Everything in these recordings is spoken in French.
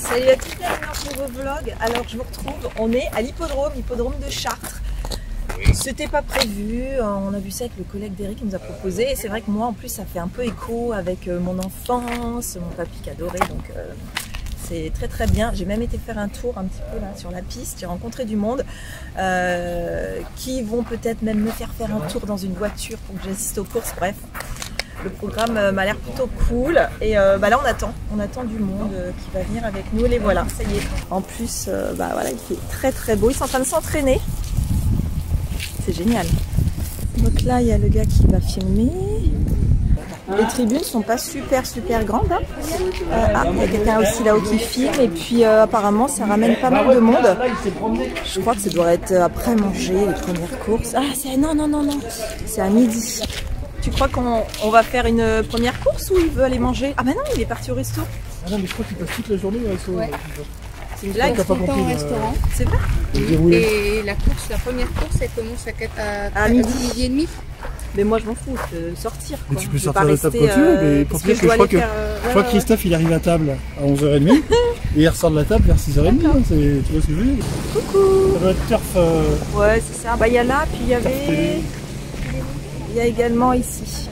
Salut à toutes, bienvenue dans ce nouveau vlog. Alors je vous retrouve, on est à l'hippodrome de Chartres. C'était pas prévu, on a vu ça avec le collègue d'Eric qui nous a proposé. Et c'est vrai que moi en plus ça fait un peu écho avec mon enfance, mon papy qui adorait, donc c'est très très bien. J'ai même été faire un tour un petit peu là sur la piste, j'ai rencontré du monde qui vont peut-être même me faire un tour dans une voiture pour que j'assiste aux courses, bref. Le programme m'a l'air plutôt cool et là on attend du monde qui va venir avec nous, les voilà, ça y est. En plus voilà, il fait très très beau, ils sont en train de s'entraîner, c'est génial. Donc là il y a le gars qui va filmer. Les tribunes sont pas super grandes, hein. Il y a quelqu'un aussi là-haut qui filme et puis apparemment ça ramène pas mal de monde. Je crois que ça doit être après manger les premières courses. Ah c'est non, c'est à midi. Tu crois qu'on va faire une première course ou il veut aller manger? Ah bah non, il est parti au resto. Ah non, mais je crois qu'il passe toute la journée au resto. Ouais. C'est une blague. Tout le temps au restaurant. C'est vrai. Et la première course, elle commence à midi et demi. Mais moi je m'en fous de sortir. Mais tu peux sortir de table quand tu veux, mais pour dire que je crois que Christophe il arrive à table à 11h30 et il ressort de la table vers 6h30. Hein, tu vois ce que je veux dire? Coucou. Ça doit être turf. Ouais, c'est ça. Bah il y a là, puis il y avait. Il y a également ici.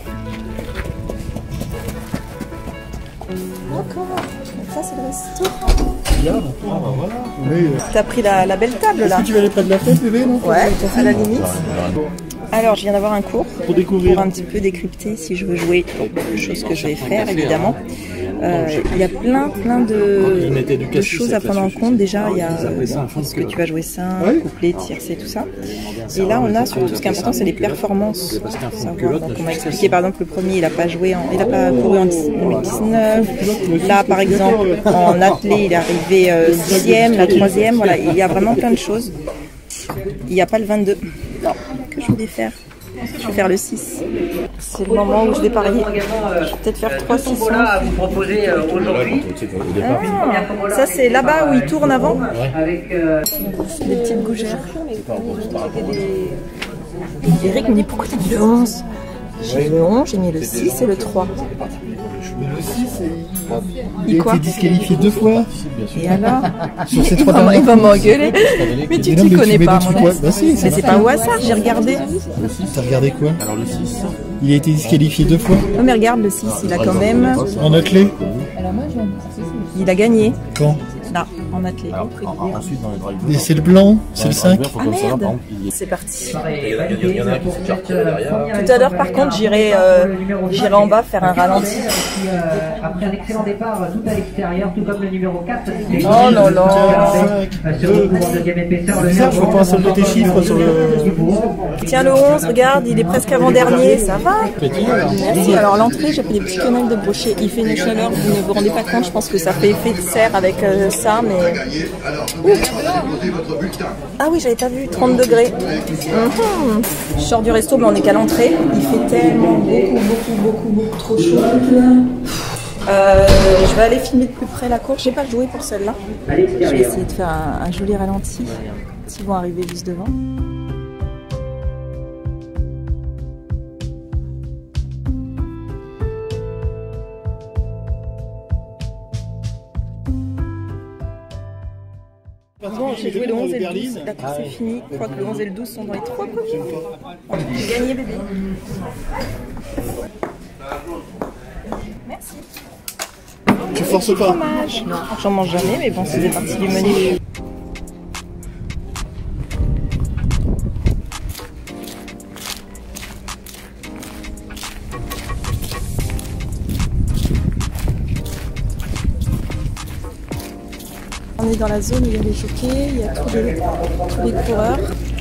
D'accord. Donc ça c'est le restaurant. Regarde. Ah bah voilà. T'as pris la belle table là. Est-ce que tu vas aller près de la fête, bébé, non? Ouais, à la limite. Alors je viens d'avoir un cours pour découvrir, pour un petit peu décrypter si je veux jouer, chose que je vais faire évidemment. Il y a plein de choses à prendre en compte. Déjà il y a ce que tu vas jouer simple, couplet, tiercé, tout ça. Et là on a surtout ce qui est important, c'est les performances. Donc on m'a expliqué par exemple le premier il a pas couru en 2019. Là par exemple en athlée il est arrivé 6e, la 3e. Voilà, il y a vraiment plein de choses. Il n'y a pas le 22. Non, que je voulais faire. Je vais faire le 6. C'est le moment où je vais parier. Je vais peut-être faire 3 6 à vous proposer aujourd'hui. Ça c'est là-bas où il tourne avant. C'est des petites gougères. Eric me dit pourquoi t'as mis le 11? J'ai mis le 11, j'ai mis le 6 et le 3. Le 6, il a été disqualifié 2 fois. Et alors? Sur ces 3 dernières. Il va m'engueuler. Mais tu t'y connais pas, mon bah si, mais c'est pas au hasard, j'ai regardé. T'as regardé quoi? Alors le 6. Il a été disqualifié 2 fois. Oh mais regarde le 6, il a quand même. En athlée? Il a gagné. Quand? Là, en athlée. Et c'est le blanc, c'est le 5. Ah merde. C'est parti. Tout à l'heure par contre j'irai en bas faire un ralenti. Après un excellent départ tout à l'extérieur, tout comme le numéro 4. Oh non non. C'est bizarre, je vois pas un seul de tes chiffres sur le... Tiens le 11, regarde, il est presque avant-dernier, ça va? Merci. Alors l'entrée, j'ai pris des petits quenelles de brochet. Il fait une chaleur, vous ne vous rendez pas compte, je pense que ça fait effet de serre avec ça, mais... Ah oui, j'avais pas vu, 30 degrés. Je sors du resto, mais on est qu'à l'entrée. Il fait tellement beaucoup trop chaud. Je vais aller filmer de plus près la course. J'ai pas joué pour celle-là. Je vais essayer de faire un joli ralenti. Ils vont arriver juste devant. Bon, j'ai joué le 11 et le 12, la course est finie. Je crois que le 11 et le 12 sont dans les 3 premiers. J'ai gagné, bébé. Merci. Tu forces pas? Fromage. Non, j'en mange jamais, mais bon, c'est partie du menu. On est dans la zone où il y a les jockeys, il y a tous les coureurs.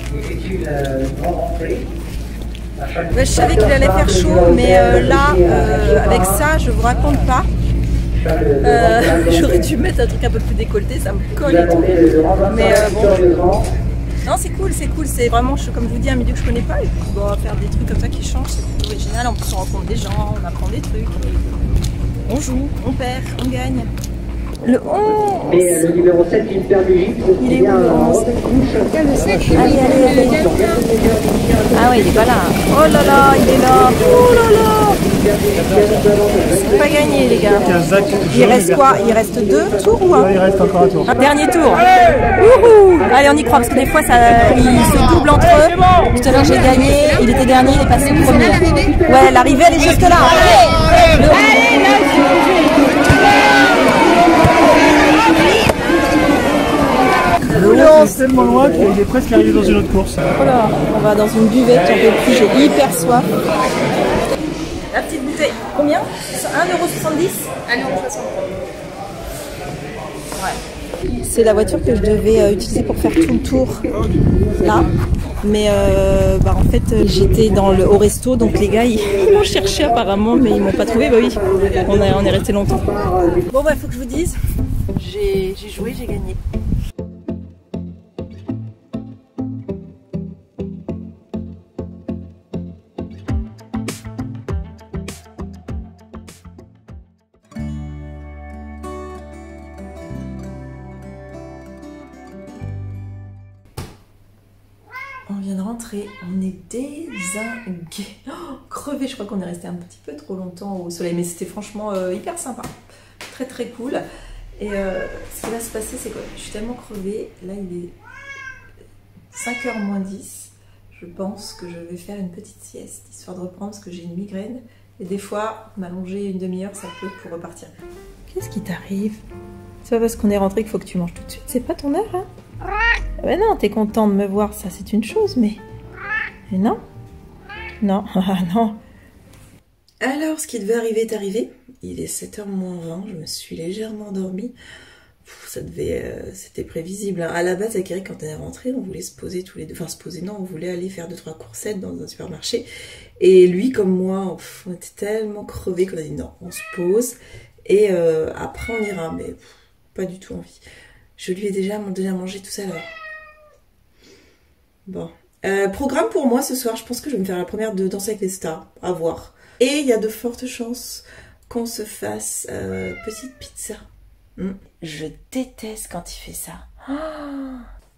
Je savais qu'il allait faire chaud, mais là, avec ça, je vous raconte pas. J'aurais dû mettre un truc un peu plus décolleté, ça me colle et tout. Mais bon. Non, c'est cool, c'est vraiment, comme je vous dis, un milieu que je connais pas. Et puis, bon, faire des trucs comme ça qui changent, c'est plutôt original. En plus, on rencontre des gens, on apprend des trucs. On joue, on perd, on gagne. Le 11. Et le numéro 7, Gilbert Brigitte, il est où le 11? Allez, allez, allez. Ah ouais, il est pas là. Oh là là, il est là. Oh là là. C'est pas gagné, les gars. Il reste quoi? Il reste 2 tours ou un? Il reste encore un tour. Un dernier tour. Wouhou. Allez, on y croit, parce que des fois, ça, ils se doublent entre eux. Tout à l'heure, j'ai gagné. Il était dernier, il est passé premier. Ouais, l'arrivée, elle est juste là. C'est tellement loin qu'il est presque arrivé dans une autre course. Oh là, on va dans une buvette, j'en peux plus, j'ai hyper soif. La petite bouteille, combien? 1,70 €? 1,60 €. Ouais. C'est la voiture que je devais utiliser pour faire tout le tour là. Mais en fait j'étais au resto, donc les gars ils m'ont cherché apparemment, mais ils m'ont pas trouvé. Bah oui, on est resté longtemps. Bon bah faut que je vous dise, j'ai joué, j'ai gagné. On vient de rentrer, on est dézingué. Oh, crevé, je crois qu'on est resté un petit peu trop longtemps au soleil, mais c'était franchement hyper sympa, très très cool. Et ce qui va se passer, c'est que je suis tellement crevée, là il est 5h moins 10, je pense que je vais faire une petite sieste, histoire de reprendre, parce que j'ai une migraine, et des fois, m'allonger une demi-heure, ça peut pour repartir. Qu'est-ce qui t'arrive? C'est pas parce qu'on est rentré qu'il faut que tu manges tout de suite, c'est pas ton heure, hein? Ben non, t'es content de me voir, ça c'est une chose, mais non, non, non. Alors, ce qui devait arriver est arrivé. Il est 7h moins 20, je me suis légèrement endormie. Ça devait, c'était prévisible. Hein. À la base, avec Eric, quand on est rentré, on voulait se poser tous les deux. Enfin, se poser, non, on voulait aller faire 2-3 coursettes dans un supermarché. Et lui, comme moi, on était tellement crevés qu'on a dit non, on se pose. Et après, on ira, mais pas du tout envie. Je lui ai déjà mangé tout à l'heure. Bon. Programme pour moi ce soir, je pense que je vais me faire la première de Danser avec les stars, à voir. Et il y a de fortes chances qu'on se fasse petite pizza. Je déteste quand il fait ça. Ah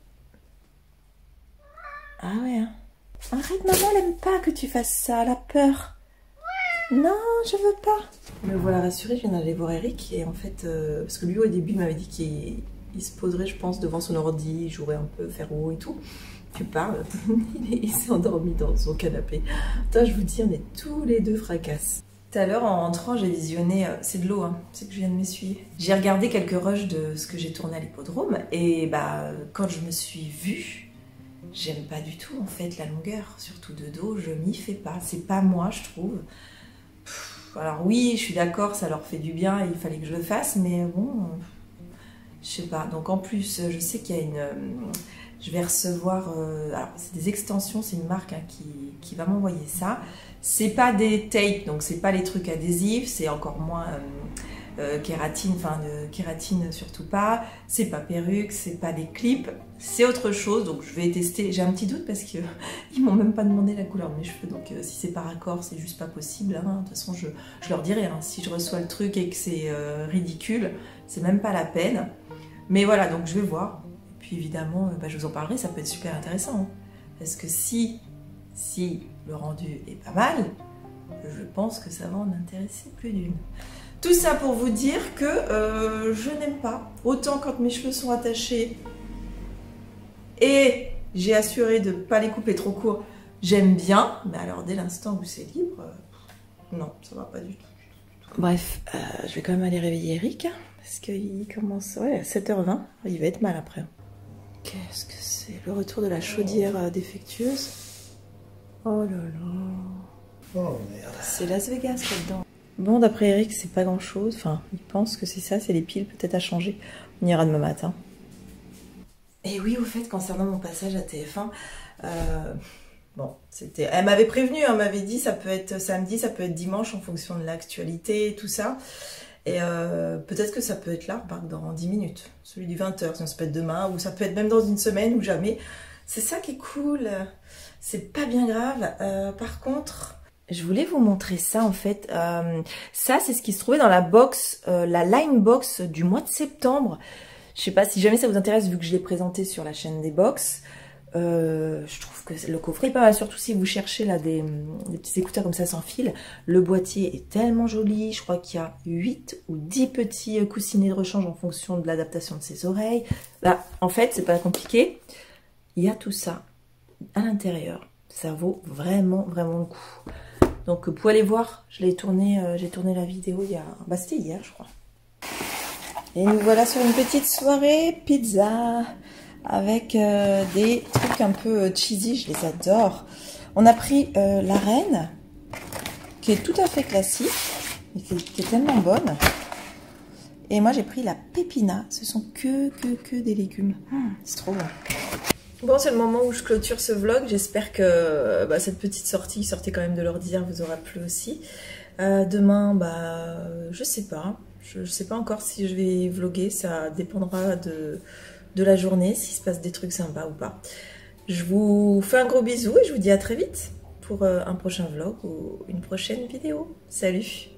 ouais, hein. Arrête, maman, elle aime pas que tu fasses ça, elle a peur. Non, je veux pas. Me voilà rassurée, je viens d'aller voir Eric et en fait, parce que lui au début il m'avait dit qu'il se poserait, je pense, devant son ordi, jouerait un peu, faire haut et tout. Tu parles, il s'est endormi dans son canapé. Putain, je vous dis, on est tous les deux fracasses. Tout à l'heure, en rentrant, j'ai visionné, c'est de l'eau, hein, c'est que je viens de m'essuyer. J'ai regardé quelques rushs de ce que j'ai tourné à l'hippodrome et bah, quand je me suis vue, j'aime pas du tout en fait la longueur, surtout de dos, je m'y fais pas. C'est pas moi, je trouve. Alors oui, je suis d'accord, ça leur fait du bien, il fallait que je le fasse, mais bon, je sais pas. Donc en plus, je sais qu'il y a une... je vais recevoir... alors c'est des extensions, c'est une marque hein, qui va m'envoyer ça. C'est pas des tapes, donc c'est pas les trucs adhésifs, c'est encore moins kératine, enfin de kératine surtout pas. C'est pas perruque, c'est pas des clips, c'est autre chose. Donc je vais tester. J'ai un petit doute parce que ils m'ont même pas demandé la couleur de mes cheveux, donc si c'est par accord, c'est juste pas possible. Hein. De toute façon, je leur dirai hein, si je reçois le truc et que c'est ridicule, c'est même pas la peine. Mais voilà, donc je vais voir. Et puis évidemment, bah, je vous en parlerai, ça peut être super intéressant. Hein. Parce que si le rendu est pas mal, je pense que ça va en intéresser plus d'une. Tout ça pour vous dire que je n'aime pas. Autant quand mes cheveux sont attachés et j'ai assuré de ne pas les couper trop court, j'aime bien. Mais alors dès l'instant où c'est libre, non, ça va pas du tout. Bref, je vais quand même aller réveiller Eric. Parce qu'il commence à 7h20. Il va être mal après. Qu'est-ce que c'est? Le retour de la chaudière défectueuse. Oh là là. Oh merde. C'est Las Vegas là-dedans. Bon, d'après Eric, c'est pas grand-chose. Enfin, il pense que c'est ça, c'est les piles peut-être à changer. On ira demain matin. Et oui, au fait, concernant mon passage à TF1, bon, c'était... Elle m'avait prévenu, elle m'avait dit ça peut être samedi, ça peut être dimanche en fonction de l'actualité et tout ça. Et peut-être que ça peut être là, dans 10 minutes. Celui du 20h, ça peut être demain, ou ça peut être même dans une semaine, ou jamais. C'est ça qui est cool. C'est pas bien grave. Par contre, Je voulais vous montrer ça en fait. Ça, c'est ce qui se trouvait dans la box, la line box du mois de septembre. Je sais pas si jamais ça vous intéresse vu que je l'ai présenté sur la chaîne des box. Je trouve que le coffret est pas mal, surtout si vous cherchez là des petits écouteurs comme ça sans fil. Le boîtier est tellement joli. Je crois qu'il y a 8 ou 10 petits coussinets de rechange en fonction de l'adaptation de ses oreilles. Là, en fait, c'est pas compliqué. Il y a tout ça à l'intérieur. Ça vaut vraiment, vraiment le coup. Donc, vous pouvez aller voir, j'ai tourné la vidéo il y a... Bah, c'était hier, je crois. Et nous voilà sur une petite soirée pizza avec des trucs un peu cheesy, je les adore. On a pris la reine, qui est tout à fait classique, mais qui est tellement bonne. Et moi, j'ai pris la pépina. Ce sont que des légumes. C'est trop bon. Bon, c'est le moment où je clôture ce vlog. J'espère que cette petite sortie quand même de l'ordinaire vous aura plu aussi. Demain, je sais pas. Je sais pas encore si je vais vlogger. Ça dépendra de la journée, s'il se passe des trucs sympas ou pas. Je vous fais un gros bisou et je vous dis à très vite pour un prochain vlog ou une prochaine vidéo. Salut!